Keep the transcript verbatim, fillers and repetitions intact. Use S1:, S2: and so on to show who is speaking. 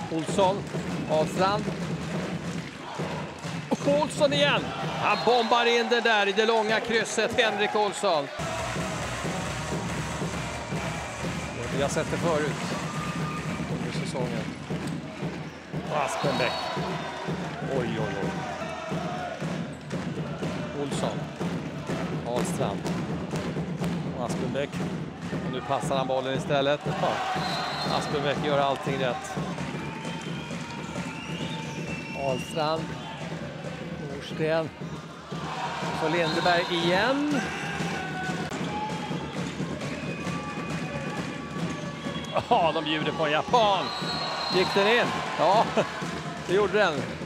S1: Olsson, Ahlstrand. Olsson igen. Han bombar in det där i det långa krysset, Henrik Olsson. Vi har sett det förut under säsongen. Aspenbäck. Oj, oj, oj. Olsson. Ahlstrand. Aspenbäck. Och nu passar han bollen istället. Ja. Aspenbäck gör allting rätt. Ahlstrand. Norsten. Så Lindeberg igen. Ja, de bjuder på en japan. Gick den in? Ja, det gjorde den.